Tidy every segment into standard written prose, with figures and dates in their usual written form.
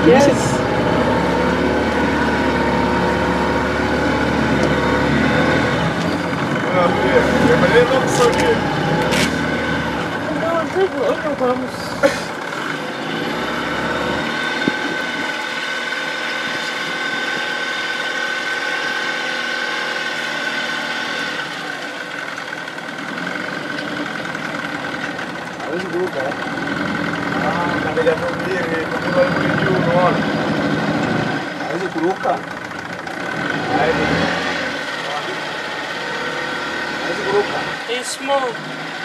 Yes. Não, vamos. Hawezi kuruka eh? Katika mwingine kwa juu unaona. Hawezi kuruka. Hawezi kuruka. It's small.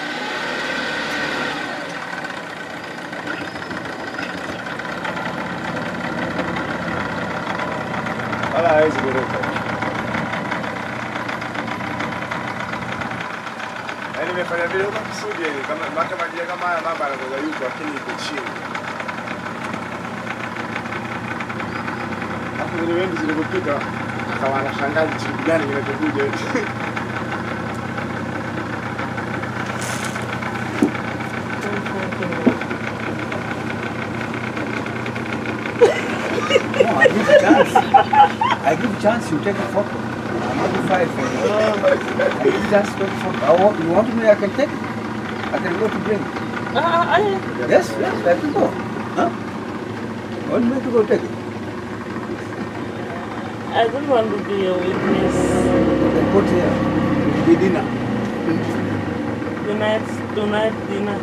Wala hawezi kuruka. Yaani nimefanya vile kwa kusudi kama maji kama haya mambo yanakuwa yuko lakini iko chini. Hapo ni wengi zilipopita akawa anashangaa kitu gani kinachokuja eti. No, I give chance. I give chance, you take a photo. I'm not fired for you. I give chance to take a photo. You want me, I can take it. I can go to bring it. Yes, I can go. Huh? You want me to go take it? I don't want to be a witness. Then put here. Be dinner. Tonight dinner.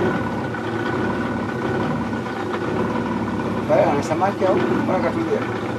Kaya, samaki au? Mpaka tulia.